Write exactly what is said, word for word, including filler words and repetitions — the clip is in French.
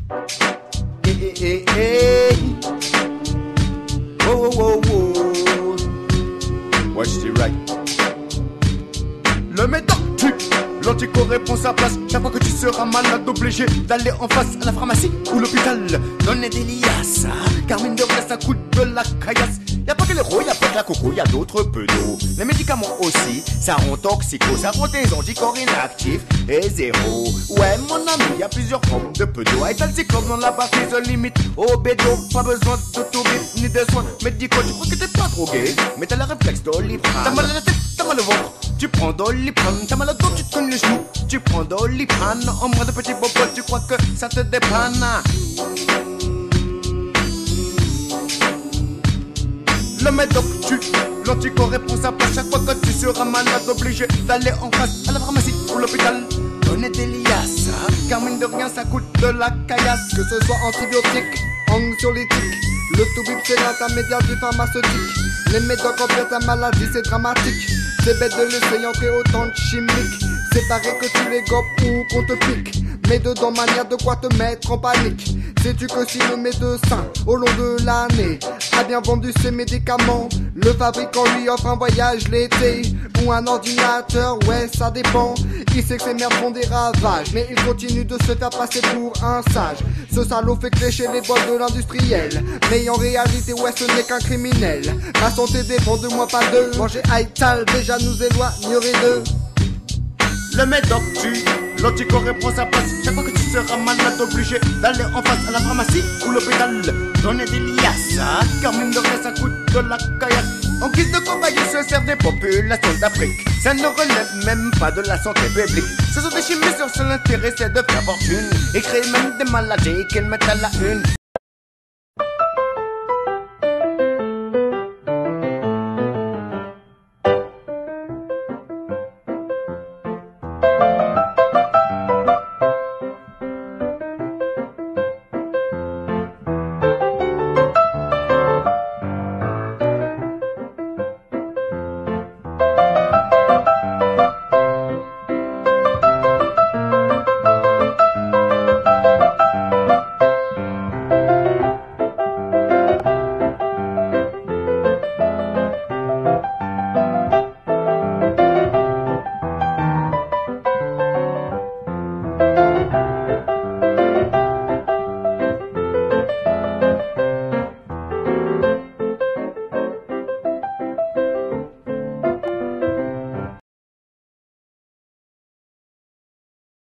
Hey, hey, hey, hey. Oh, oh, oh, oh. Watch the right. Le médoc tue, l'anticorps sa place. Chaque fois que tu seras malade, obligé d'aller en face à la pharmacie ou l'hôpital. Donner des liasses, car mine de rien ça coûte de la caillasse. Y'a pas que les roues, y'a pas que la coco, y'a d'autres pedos. Les médicaments aussi, ça rend toxico, ça rend tes anticorps inactifs et zéro. Ouais mon ami, y'a plusieurs formes de pedos. Étal c'est comme dans la partie se limite au bédo. Pas besoin d'autobip ni de soins médicaux. Tu crois que t'es pas drogué, mais t'as le réflexe d'Oliprane. T'as mal à la tête, t'as mal au ventre, tu prends Doliprane. T'as mal au dos, tu te cognes les genoux, tu prends Doliprane. En moins de petits bobos, tu crois que ça te dépanne. Le médoc tue, l'anticorps répond sa place. Chaque fois que tu seras malade, obligé d'aller en face à la pharmacie ou l'hôpital. Donner des liasses, car mine de rien ça coûte de la caillasse. Que ce soit antibiotiques, anxiolytiques, le toubib c'est l'intermédiaire du pharmaceutique. Les médocs empiètent ta maladie, c'est dramatique. C'est bête de laisser entrer autant de chimiques. C'est pareil que tu les gobes ou qu'on te pique. Mais dedans manière de quoi te mettre en panique. Sais-tu que si le médecin au long de l'année a bien vendu ses médicaments, le fabricant lui offre un voyage l'été ou un ordinateur, ouais ça dépend. Il sait que ces merdes font des ravages, mais il continue de se faire passer pour un sage. Ce salaud fait clécher les boîtes de l'industriel, mais en réalité ouais ce n'est qu'un criminel. Ma santé dépend de moi, pas de manger Aital, déjà nous éloignerait d'eux. Le médoc tue, l'anticorps reprend sa place. Chaque fois que tu seras malade, obligé d'aller en face à la pharmacie ou l'hôpital. Donner des liasses, car mine de rien ça coûte de la caillasse. En guise de cobaye, ils se servent des populations d'Afrique. Ça ne relève même pas de la santé publique. Ce sont des chimistes, leur seul intérêt c'est de faire fortune et créer même des maladies qu'ils mettent à la une.